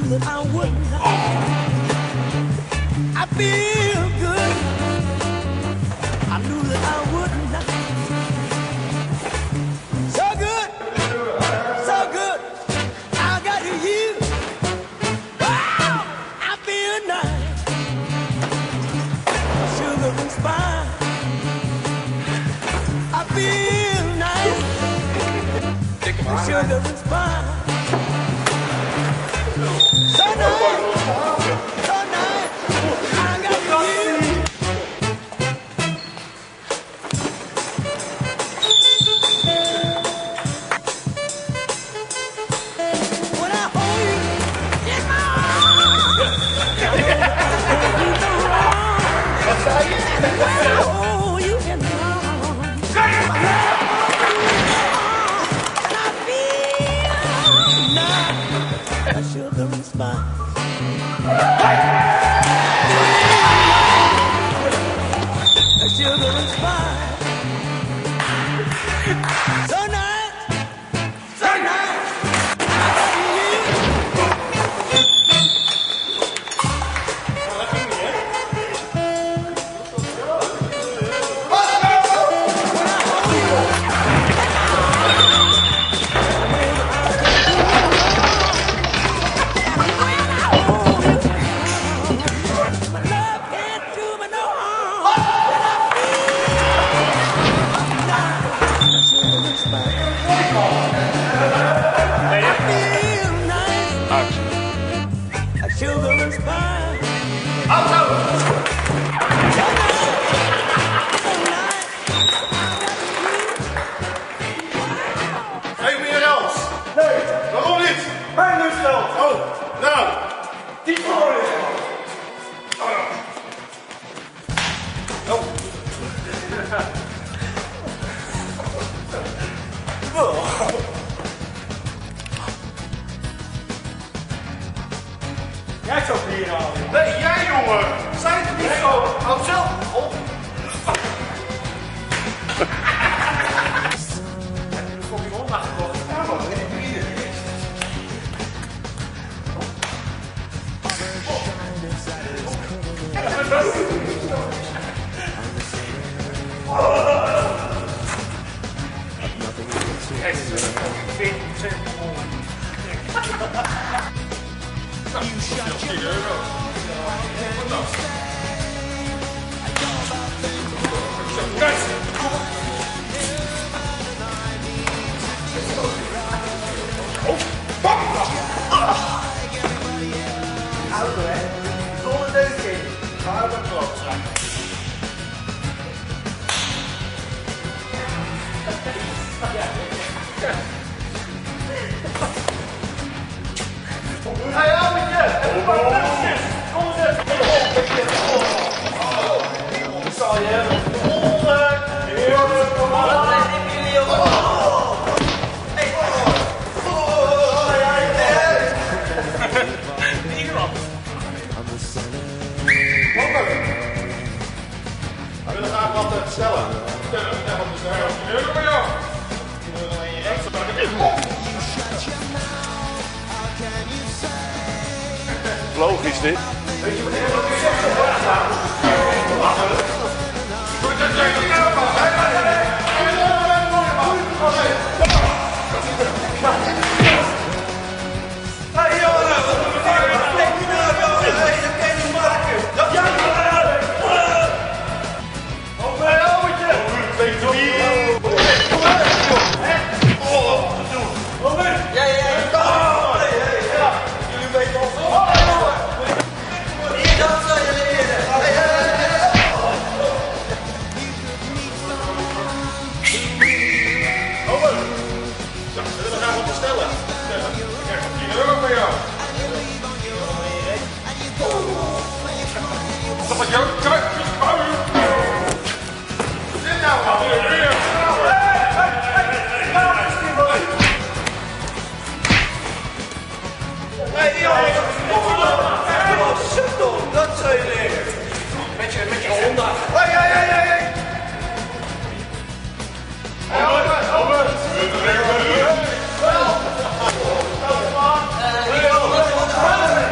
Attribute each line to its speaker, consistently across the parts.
Speaker 1: that I wouldn't. I feel good. I knew that I wouldn't. So good, so good. I got you. Wow, I feel nice. Sugar and spice. I feel nice. Sugar and spice. So nice, so nice. I got you. When I hold you in my arms, when I hold you in my arms, and I feel nice. A sugar and spice. A sugar and spice. So nice, so nice. I got you. My love can't do me no harm. A sugar and spice. I feel nice. A sugar and spice.
Speaker 2: Hey, meneer Els. Nee. Waarom niet? Mijn nutsveld. Oh, nou. Die voor je. Oh. Jij zou hier halen. Nee, jij jongen. Zijn het niet zo? Houd zelf op. Heb je de fucking hond aangekocht? Ja man, nee, hier. Auto hè, zonder neus in. Maar dat klopt. Hey, Albetje! Kom eens even! Ik zal je hebben. We willen graag wat stellen.
Speaker 3: Logisch dit. Met je Honda. Hey,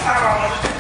Speaker 2: Ah,